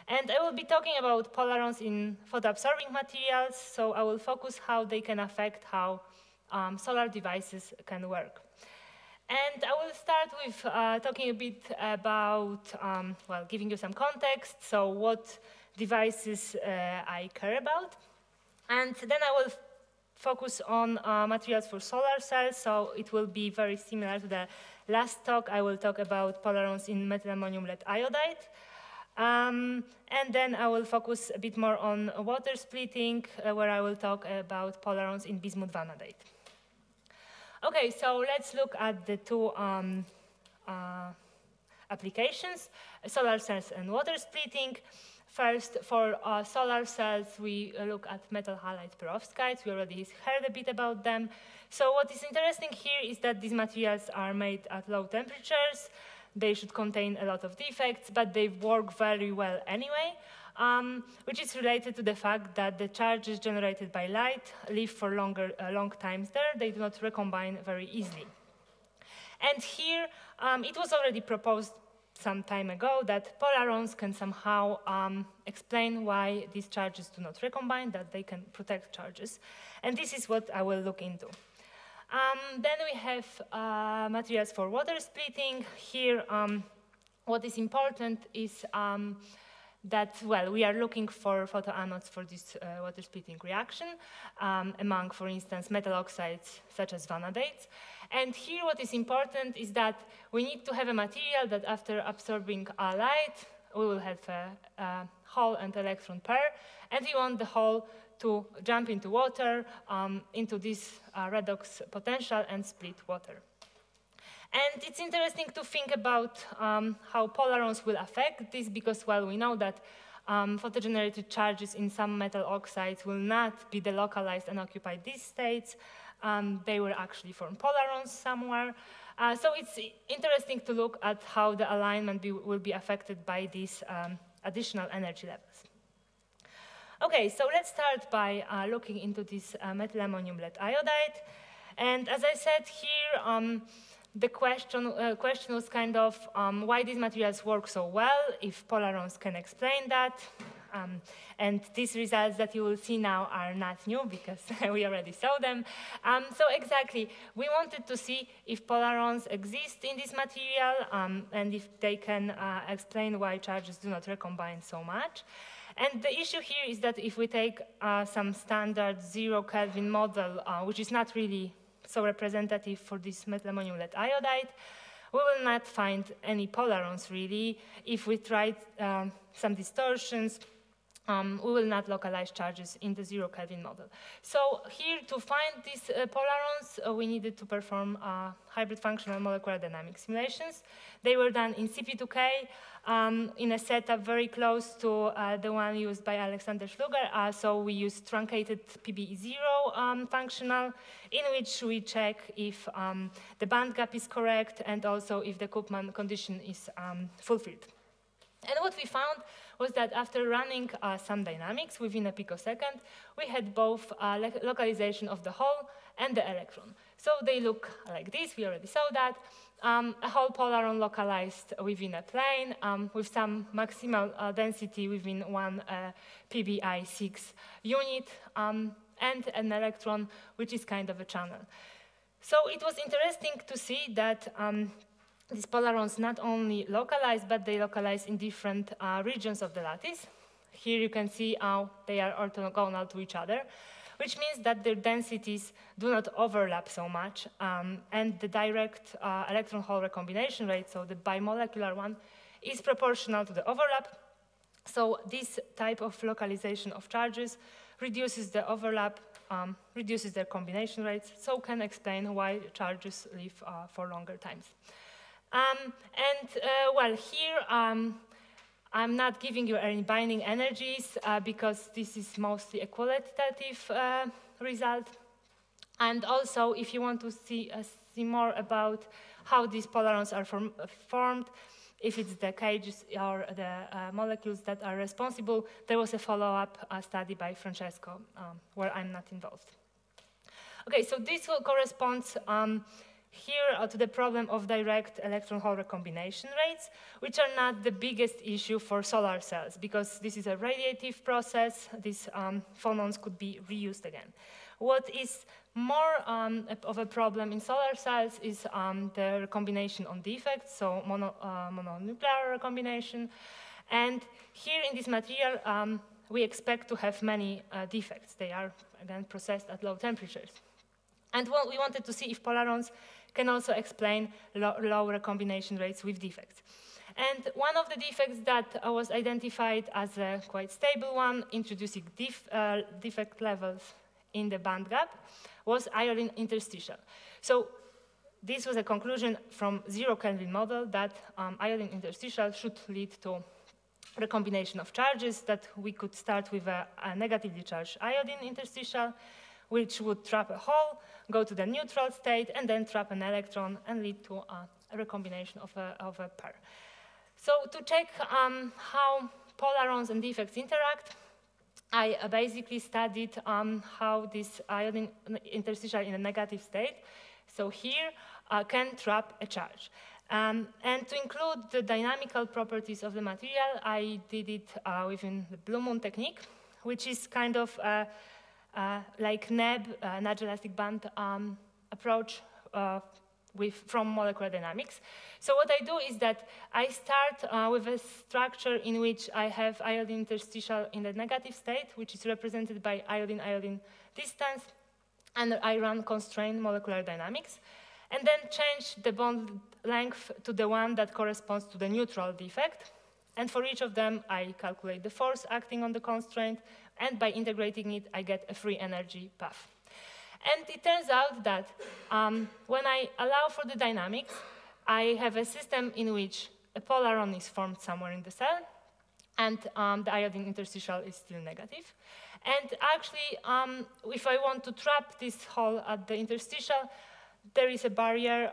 And I will be talking about polarons in photoabsorbing materials, so I will focus how they can affect how solar devices can work. And I will start with talking a bit about, well, giving you some context, so what devices I care about. And then I will focus on materials for solar cells, so it will be very similar to the last talk. I will talk about polarons in methylammonium lead iodide. And then I will focus a bit more on water splitting, where I will talk about polarons in bismuth vanadate. Okay, so let's look at the two applications, solar cells and water splitting. First, for solar cells, we look at metal halide perovskites. We already heard a bit about them. So what is interesting here is that these materials are made at low temperatures. They should contain a lot of defects, but they work very well anyway, which is related to the fact that the charges generated by light live for long times there. They do not recombine very easily. And here, it was already proposed some time ago that polarons can somehow explain why these charges do not recombine, that they can protect charges. And this is what I will look into. Then we have materials for water splitting. Here, what is important is that, well, we are looking for photoanodes for this water splitting reaction among, for instance, metal oxides such as vanadates. And here what is important is that we need to have a material that after absorbing light, we will have a hole and electron pair, and we want the hole to jump into water, into this redox potential and split water. And it's interesting to think about how polarons will affect this because, well, we know that photogenerated charges in some metal oxides will not be delocalized and occupy these states. They will actually form polarons somewhere. So it's interesting to look at how the alignment will be affected by these additional energy levels. Okay, so let's start by looking into this methylammonium lead iodide. And as I said here, the question was kind of why these materials work so well, if polarons can explain that. And these results that you will see now are not new because we already saw them. So exactly, we wanted to see if polarons exist in this material and if they can explain why charges do not recombine so much. And the issue here is that if we take some standard 0 Kelvin model, which is not really so representative for this methylammonium lead iodide, we will not find any polarons really. If we try some distortions, we will not localize charges in the 0 Kelvin model. So here, to find these polarons, we needed to perform hybrid functional molecular dynamics simulations. They were done in CP2K in a setup very close to the one used by Alexander Schluger. So we used truncated PBE0 functional, in which we check if the band gap is correct and also if the Koopman condition is fulfilled. And what we found was that after running some dynamics within a picosecond, we had both localization of the hole and the electron. So they look like this, we already saw that. A whole polaron localized within a plane with some maximal density within one PBI6 unit and an electron, which is kind of a channel. So it was interesting to see that these polarons not only localize, but they localize in different regions of the lattice. Here you can see how they are orthogonal to each other, which means that their densities do not overlap so much, and the direct electron-hole recombination rate, so the bimolecular one, is proportional to the overlap. So this type of localization of charges reduces the overlap, reduces their combination rates, so can explain why charges live for longer times. Well, here I'm not giving you any binding energies because this is mostly a qualitative result. And also, if you want to see more about how these polarons are formed, if it's the cages or the molecules that are responsible, there was a follow-up study by Francesco where I'm not involved. Okay, so this will correspond here to the problem of direct electron-hole recombination rates, which are not the biggest issue for solar cells, because this is a radiative process. These phonons could be reused again. What is more of a problem in solar cells is the recombination on defects, so mononuclear recombination. And here in this material, we expect to have many defects. They are, again, processed at low temperatures. And we wanted to see if polarons can also explain low recombination rates with defects. And one of the defects that was identified as a quite stable one, introducing defect levels in the band gap, was iodine interstitial. So this was a conclusion from 0 Kelvin model that iodine interstitial should lead to recombination of charges, that we could start with a negatively charged iodine interstitial, which would trap a hole, go to the neutral state, and then trap an electron and lead to a recombination of a pair. So to check how polarons and defects interact, I basically studied how this iodine interstitial in a negative state, so here, can trap a charge. And to include the dynamical properties of the material, I did it within the Blue Moon technique, which is kind of like NEB, Large Elastic Band approach from molecular dynamics. So what I do is that I start with a structure in which I have iodine interstitial in the negative state, which is represented by iodine-iodine distance, and I run constrained molecular dynamics, and then change the bond length to the one that corresponds to the neutral defect. And for each of them, I calculate the force acting on the constraint, and by integrating it, I get a free energy path. And it turns out that when I allow for the dynamics, I have a system in which a polaron is formed somewhere in the cell, and the iodine interstitial is still negative. And actually, if I want to trap this hole at the interstitial, there is a barrier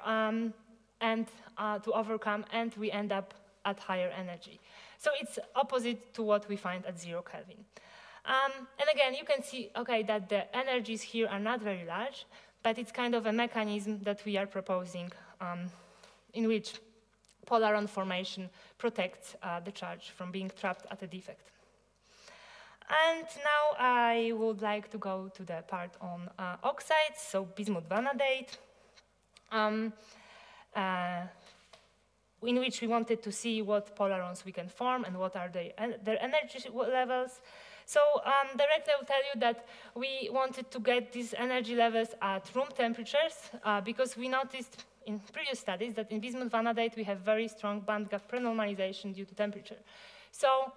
to overcome, and we end up at higher energy. So it's opposite to what we find at 0 Kelvin. And again, you can see, okay, that the energies here are not very large, but it's kind of a mechanism that we are proposing in which polaron formation protects the charge from being trapped at a defect. And now I would like to go to the part on oxides, so bismuth vanadate, in which we wanted to see what polarons we can form and what are their energy levels. So directly I will tell you that we wanted to get these energy levels at room temperatures because we noticed in previous studies that in bismuth vanadate we have very strong band gap prenormalization due to temperature. So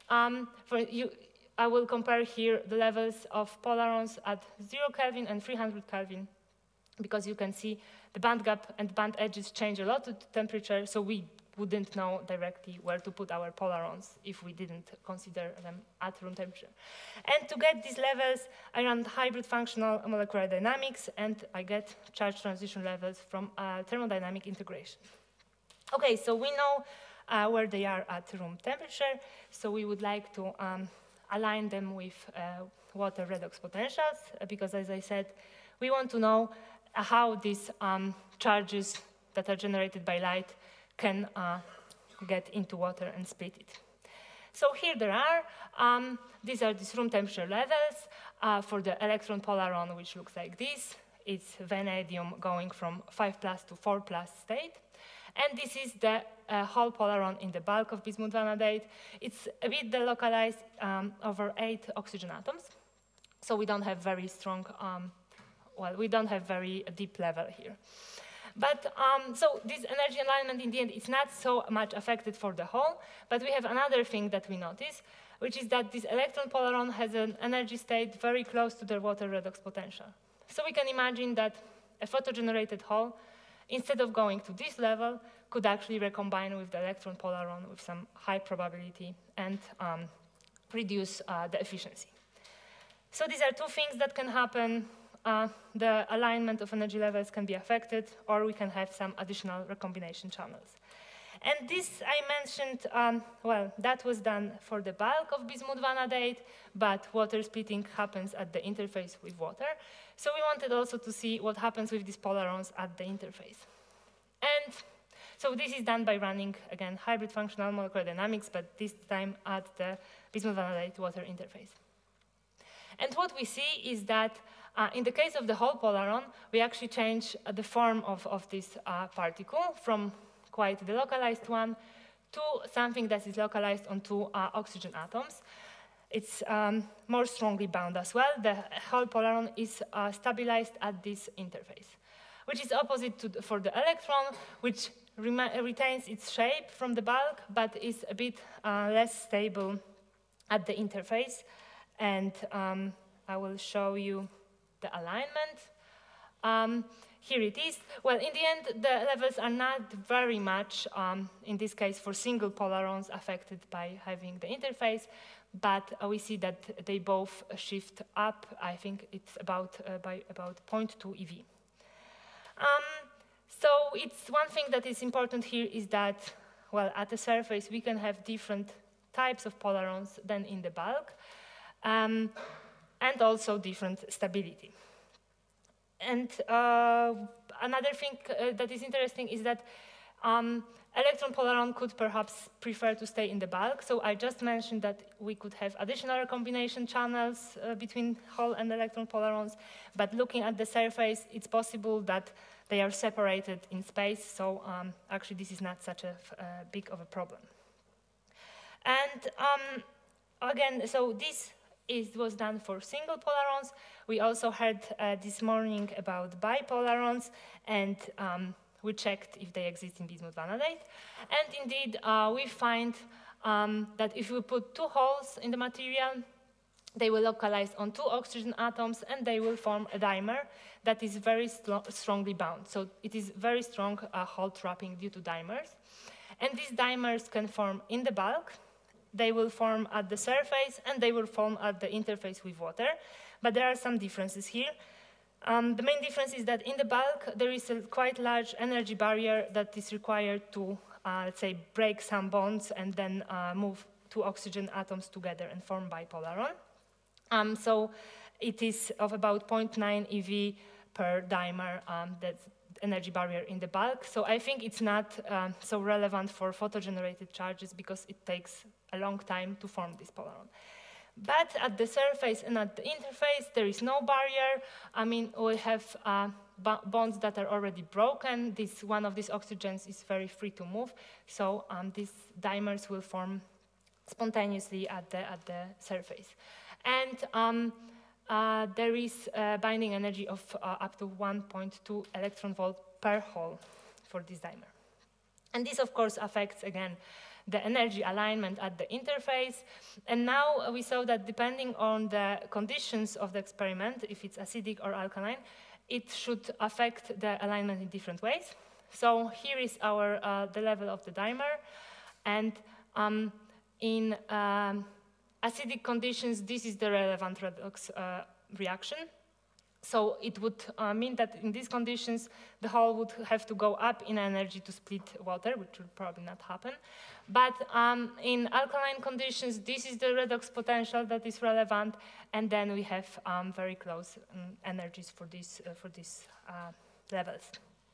I will compare here the levels of polarons at 0 Kelvin and 300 Kelvin, because you can see the band gap and band edges change a lot with temperature, so we wouldn't know directly where to put our polarons if we didn't consider them at room temperature. And to get these levels, I run hybrid functional molecular dynamics, and I get charge transition levels from thermodynamic integration. Okay, so we know where they are at room temperature, so we would like to align them with water redox potentials, because as I said, we want to know how these charges that are generated by light can get into water and split it. So here there are, these are these room temperature levels for the electron polaron, which looks like this. It's vanadium going from 5+ to 4+ state. And this is the whole polaron in the bulk of bismuth vanadate. It's a bit delocalized over 8 oxygen atoms. So we don't have very strong, we don't have very deep level here. But so this energy alignment in the end is not so much affected for the whole, but we have another thing that we notice, which is that this electron polaron has an energy state very close to the water redox potential. So we can imagine that a photogenerated hole, instead of going to this level, could actually recombine with the electron polaron with some high probability and reduce the efficiency. So these are two things that can happen. The alignment of energy levels can be affected, or we can have some additional recombination channels. And this I mentioned, well, that was done for the bulk of bismuth vanadate, but water splitting happens at the interface with water. So we wanted also to see what happens with these polarons at the interface. And so this is done by running, again, hybrid functional molecular dynamics, but this time at the bismuth vanadate water interface. And what we see is that in the case of the whole polaron, we actually change the form of this particle from quite the localized one to something that is localized on two oxygen atoms. It's more strongly bound as well. The whole polaron is stabilized at this interface, which is opposite for the electron, which retains its shape from the bulk, but is a bit less stable at the interface. And I will show you the alignment. Here it is. Well, in the end, the levels are not very much, in this case, for single polarons affected by having the interface, but we see that they both shift up. I think it's by about 0.2 eV. So it's one thing that is important here is that, well, at the surface, we can have different types of polarons than in the bulk, and also different stability. And another thing that is interesting is that electron polaron could perhaps prefer to stay in the bulk. So I just mentioned that we could have additional recombination channels between whole and electron polarons. But looking at the surface, it's possible that they are separated in space. So actually, this is not such a big of a problem. And again, so this was done for single polarons. We also heard this morning about bipolarons, and we checked if they exist in bismuth vanadate. And indeed, we find that if we put two holes in the material, they will localize on two oxygen atoms, and they will form a dimer that is very strongly bound. So it is very strong hole trapping due to dimers. And these dimers can form in the bulk. They will form at the surface, and they will form at the interface with water. But there are some differences here. The main difference is that in the bulk, there is a quite large energy barrier that is required to, let's say, break some bonds and then move two oxygen atoms together and form bipolaron. So it is of about 0.9 eV per dimer, that's energy barrier in the bulk. So I think it's not so relevant for photogenerated charges because it takes a long time to form this polaron. But at the surface and at the interface, there is no barrier. I mean, we have bonds that are already broken. One of these oxygens is very free to move. So these dimers will form spontaneously at the surface. And there is a binding energy of up to 1.2 electron volt per hole for this dimer. And this, of course, affects, again, the energy alignment at the interface. And now we saw that depending on the conditions of the experiment, if it's acidic or alkaline, it should affect the alignment in different ways. So here is the level of the dimer. And in acidic conditions, this is the relevant redox reaction. So it would mean that in these conditions, the hole would have to go up in energy to split water, which will probably not happen. But in alkaline conditions, this is the redox potential that is relevant, and then we have very close energies for these levels.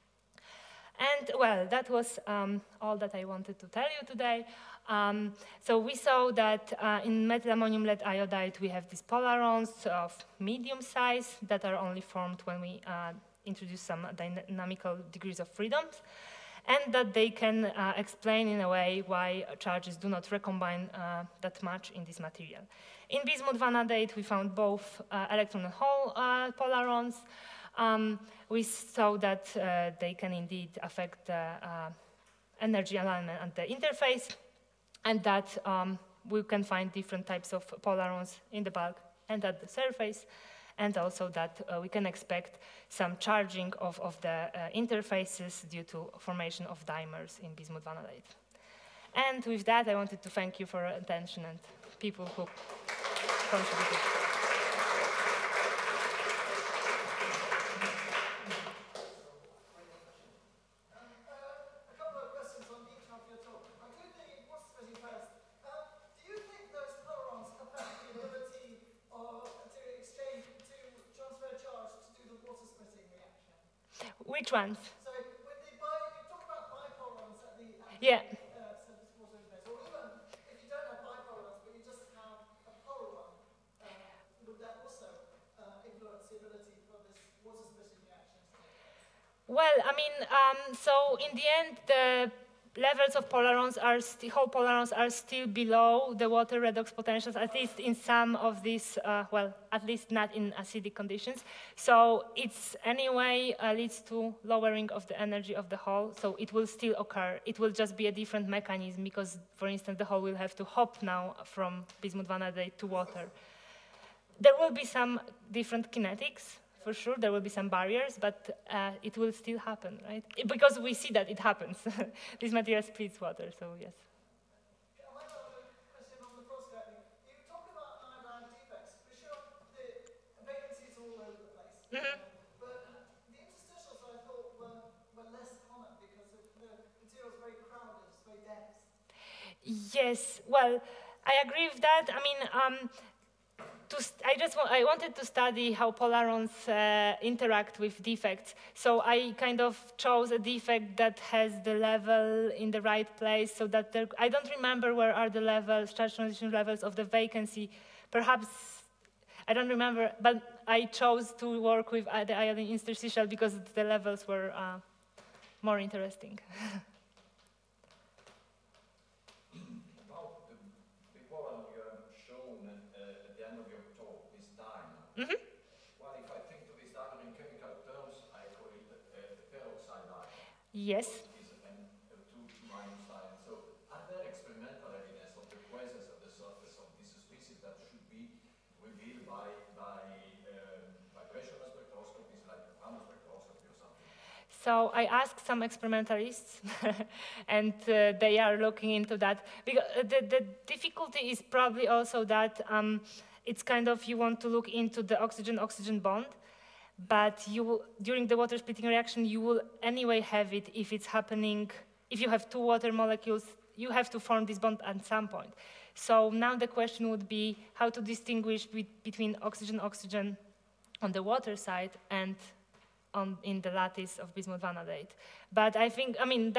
And well, that was all that I wanted to tell you today. So we saw that in methylammonium lead iodide, we have these polarons of medium size that are only formed when we introduce some dynamical degrees of freedom, and that they can explain in a way why charges do not recombine that much in this material. In bismuth vanadate, we found both electron and hole polarons. We saw that they can indeed affect the energy alignment at the interface, and that we can find different types of polarons in the bulk and at the surface, and also that we can expect some charging of the interfaces due to formation of dimers in bismuth vanadate. And with that, I wanted to thank you for your attention and people who contributed. A couple of questions on each of your Which ones? So with the you talk about bipolarons at the Yeah. surface water interface, or even if you don't have bipolarons, but you just have a polaron, would that also influence the ability for this water splitting reaction to take place? Well, I mean, so in the end, the levels of polarons are whole polarons are still below the water redox potentials, at least in some of these, well, at least not in acidic conditions. So it's anyway leads to lowering of the energy of the hull, so it will still occur. It will just be a different mechanism because, for instance, the hull will have to hop now from bismuth vanadate to water. There will be some different kinetics, for sure. There will be some barriers, but it will still happen, right? Because we see that it happens. This material splits water, so yes. I might have a question on the perovskite. You talk about iodine defects. For sure, the vacancies all over the place. But the interstitials, I thought, were less common because the material is very crowded, it's very dense. Yes, well, I agree with that. I mean, I wanted to study how polarons interact with defects. So I kind of chose a defect that has the level in the right place so that I don't remember where are the levels, charge transition levels of the vacancy. Perhaps, I don't remember, but I chose to work with the iodine interstitial because the levels were more interesting. Well, if I think of this diamond in chemical terms, I call it the peroxide ion. Yes. It is a 2 minus ion. So are there experimental evidence of the presence at the surface of this species that should be revealed by vibrational spectroscopies like Raman spectroscopy or something? So I asked some experimentalists, and they are looking into that. Because the difficulty is probably also that it's kind of, you want to look into the oxygen-oxygen bond, but during the water splitting reaction, you will anyway have it if it's happening. If you have two water molecules, you have to form this bond at some point. So now the question would be how to distinguish between oxygen-oxygen on the water side and in the lattice of bismuth vanadate. But I think, I mean,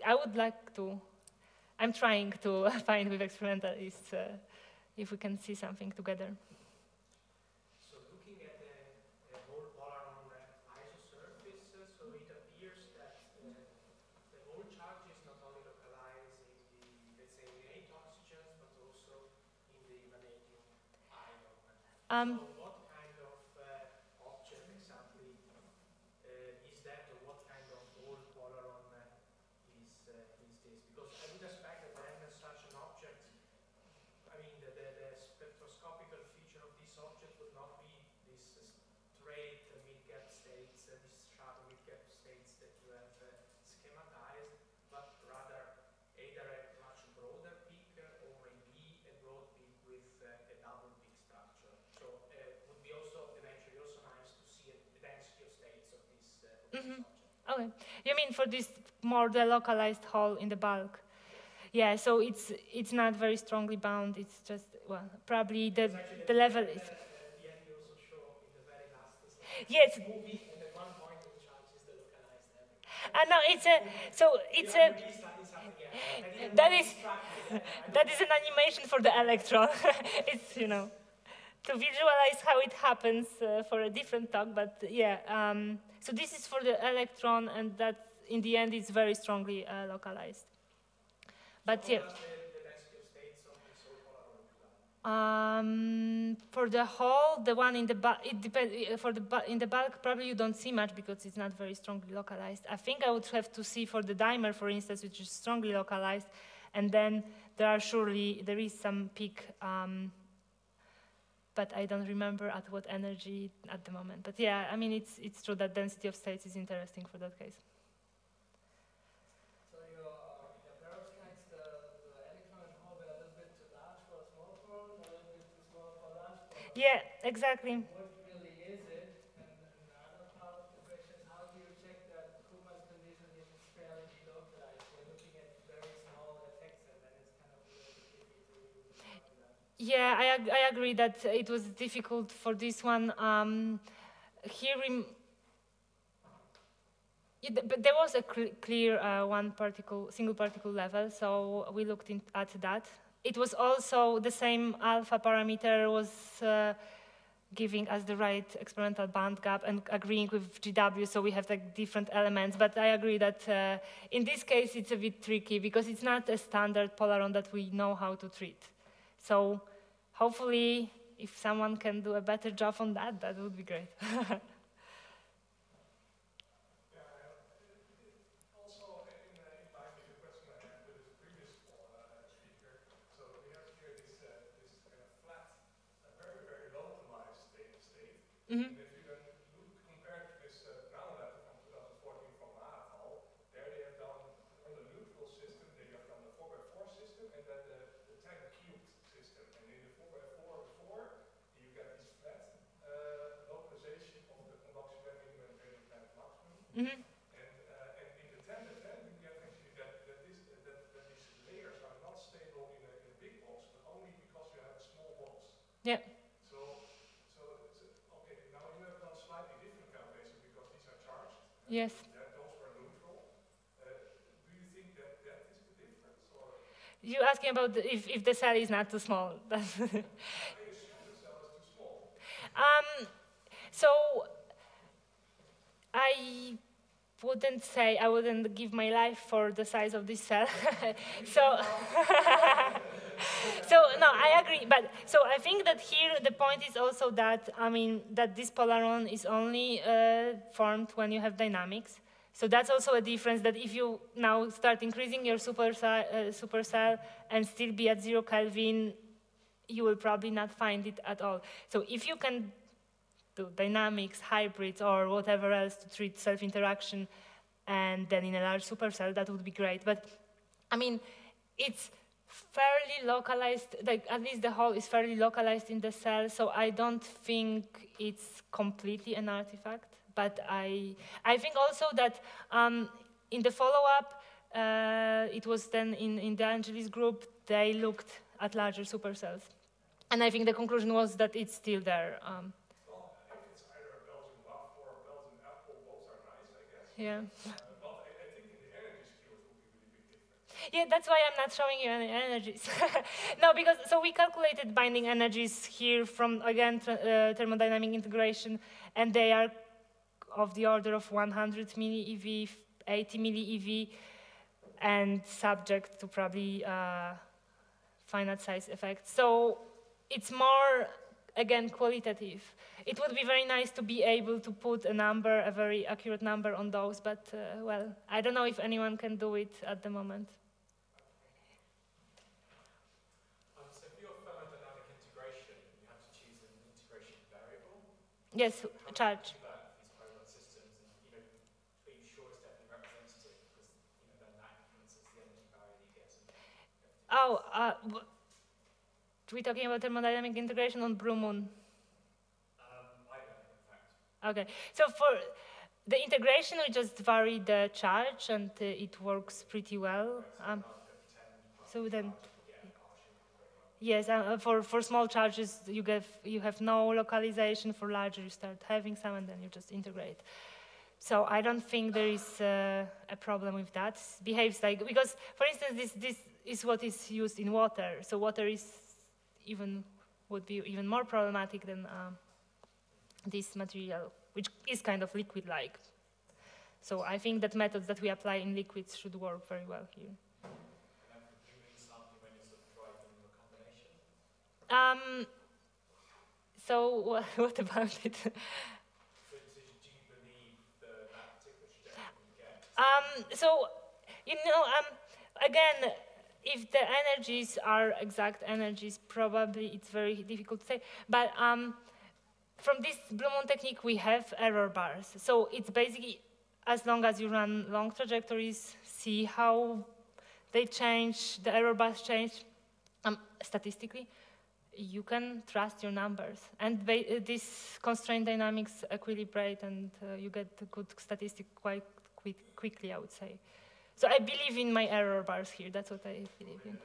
I'm trying to find with experimentalists if we can see something together. So looking at the whole polaron isosurface, so it appears that the whole charge is not only localized in the, let's say, innate oxygens, but also in the vanadium ion. So what kind of object exactly is that, or what kind of whole polaron is this? Because I would expect that then such an object, I mean, the spectroscopical feature of this object would not be this straight mid-gap states, these sharp mid-gap states that you have schematized, but rather either a much broader peak or maybe a broad peak with a double peak structure. So it would be also eventually also nice to see the density of states of this object. Okay, you mean for this more the localized hole in the bulk? Yeah, so it's not very strongly bound. It's just, well, probably the level is. The end you also show in the very last slide. Yes. Movie, and at one point in charge is the localized area. No, that is an animation for the electron. It's, to visualize how it happens for a different talk, but yeah. So this is for the electron, and that in the end is very strongly localized. But so yeah. What is the density of states of this whole polaron look like? For the whole, the one in the bulk, it depends. In the bulk, probably you don't see much because it's not very strongly localized. I think I would have to see for the dimer, for instance, which is strongly localized, and then there is some peak, but I don't remember at what energy at the moment. But yeah, I mean, it's true that density of states is interesting for that case. So your perovskites, the electron and hole were a little bit too large for a small polaron, a little bit too small for a large polaron. Yeah, exactly. What really is it? And the other part of the question is, how do you check that Kuhlmann's condition is fairly delocalized? We're looking at very small effects, and then it's kind of a little bit tricky to use that. Yeah, I agree that it was difficult for this one. But there was a clear single particle level, so we looked at that. It was also the same alpha parameter was giving us the right experimental band gap and agreeing with GW, so we have like different elements. But I agree that in this case it's a bit tricky because it's not a standard polaron that we know how to treat. So hopefully, if someone can do a better job on that, that would be great. Mm-hmm. And if you then compare to this ground letter from 2014 from Mahaval, there they have done on the neutral system, they have done the 4x4 system and then the 10 cubed system. And in the 4x4 before, you get this flat localization of the conduction band minimum and radial band maximum. Mm-hmm. And in the 10 you get actually that these layers are not stable in a big box, but only because you have a small box. Yeah. Yes. Those were neutral. Do you think that is the difference? Or? You're asking about if the cell is not too small. I assume the cell is too small. So I wouldn't give my life for the size of this cell. So no, I agree. But so I think that here the point is also that that this polaron is only formed when you have dynamics. So that's also a difference that if you now start increasing your supercell and still be at 0 Kelvin, you will probably not find it at all. So if you can do dynamics, hybrids, or whatever else to treat self-interaction, and then in a large supercell, that would be great. But it's fairly localized, like at least the hole is fairly localized in the cell, so I don't think it's completely an artifact. But I think also that in the follow-up, it was then in the Angelis group, they looked at larger supercells. And I think the conclusion was that it's still there. Well, if it's either a Belgian buff or a Belgian apple, both are nice, I guess. Yeah. But I think in the energy scales would be really big difference. Yeah, that's why I'm not showing you any energies. No, because so we calculated binding energies here from, again, thermodynamic integration, and they are of the order of 100 millieV, 80 millieV, and subject to probably finite size effects. So it's more, again, qualitative. It would be very nice to be able to put a number, a very accurate number on those, but, well, I don't know if anyone can do it at the moment. So for your thermodynamic integration, you have to choose an integration variable? Yes, charge. Oh, we're talking about thermodynamic integration on Blue Moon. Okay, so for the integration, we just vary the charge, and it works pretty well. So then, yes, for small charges, you have no localization. For larger, you start having some, and then you just integrate. So I don't think there is a problem with that. It behaves like, because, for instance, this is what is used in water. So water would be even more problematic than this material, which is kind of liquid-like. So I think that methods that we apply in liquids should work very well here. So what about it? So, again, if the energies are exact energies, probably it's very difficult to say. But from this Blue Moon technique, we have error bars. So it's basically, as long as you run long trajectories, see how they change, the error bars change statistically, you can trust your numbers. And this constraint dynamics equilibrate, and you get a good statistic quite quickly, I would say. So I believe in my error bars here. That's what I believe in.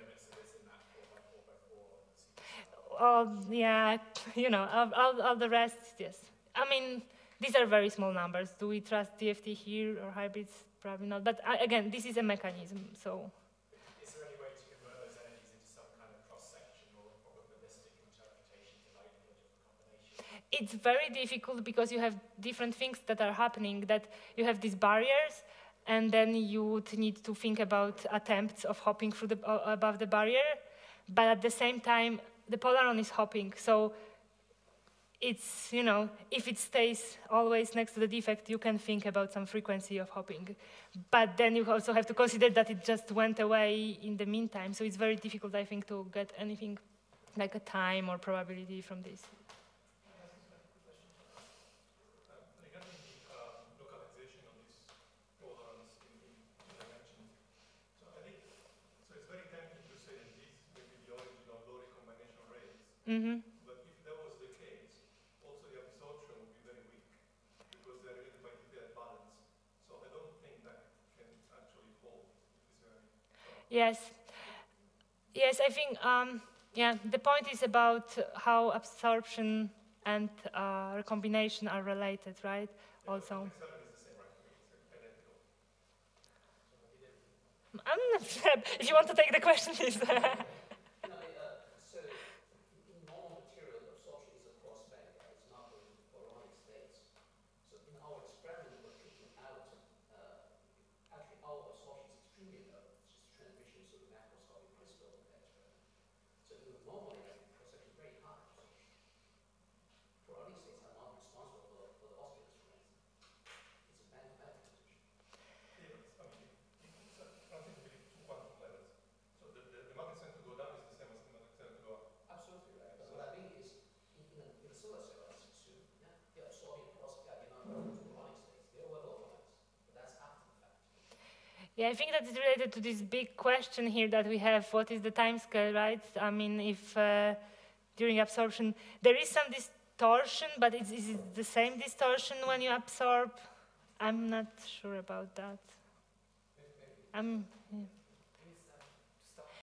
Oh, yeah, all the rest, yes. I mean, These are very small numbers. Do we trust DFT here or hybrids? Probably not. But again, this is a mechanism, so. Is there any way to convert those energies into some kind of cross-section or probabilistic interpretation of the likelihood of a combination? It's very difficult because you have different things that are happening, that you have these barriers, and then you would need to think about attempts of hopping through above the barrier, but at the same time, the polaron is hopping, so it's, you know, if it stays always next to the defect, you can think about some frequency of hopping. But then you also have to consider that it just went away in the meantime, so it's very difficult, I think, to get anything like a time or probability from this. Regarding the localization of these polarons in dimensions, so I think it's very tempting to say that this may be the origin of low recombination rates. Mm-hmm. But if that was the case, also the absorption would be very weak because they're related by detailed balance. So I don't think that can actually hold. Yes. Yes, I think, yeah, the point is about how absorption and recombination are related, right? Also. I'm not sure. If you want to take the question, please. So in normal material, absorption is a cross bank, right? It's not going to Polaronic states. So in our experiment, we're picking out, actually our absorption is extremely low. It's just transmission through the macroscopic crystal in that experiment. So normally, I think cross section is very high absorption. Polaronic states are not responsible for the oscillators, for instance. It's a bank-to-bank transition. Yeah, but I mean, it's nothing really two quantum levels. So the magnet center to go down is the same as the magnet center to go up. Absolutely right. So what I mean is, in the solar cell, as you assume, yeah, they're absorbing across you're not going to Polaronic states. They're well localized, but that's after the fact. Yeah, I think that's related to this big question here that we have, what is the time scale, right? I mean, if during absorption, there is some distortion, but is it the same distortion when you absorb? I'm not sure about that. Maybe. Yeah.